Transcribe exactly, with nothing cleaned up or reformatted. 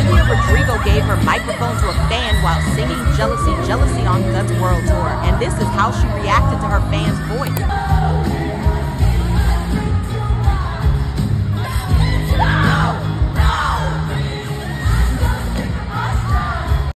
Olivia Rodrigo gave her microphone to a fan while singing Jealousy, Jealousy on Guts World Tour, and this is how she reacted to her fans' voice.